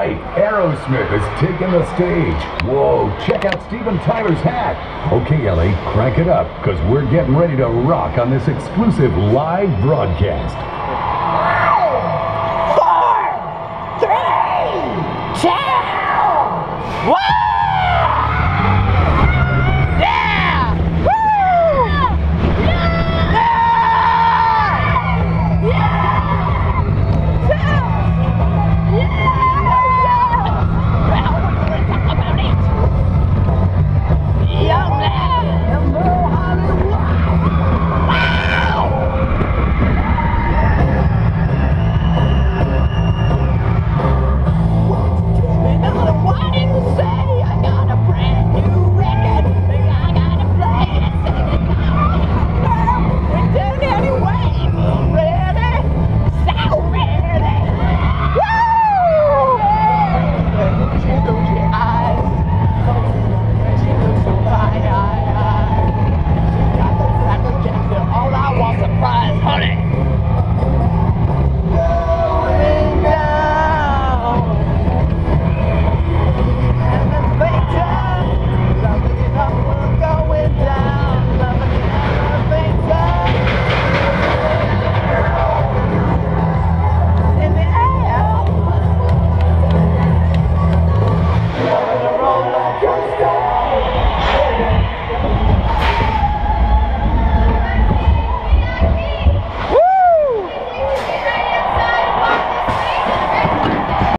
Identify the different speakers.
Speaker 1: right, Aerosmith is taking the stage. Whoa, check out Steven Tyler's hat. Okay, Ellie, crank it up, because we're getting ready to rock on this exclusive live broadcast.
Speaker 2: 5, 4, 3, 2, 1!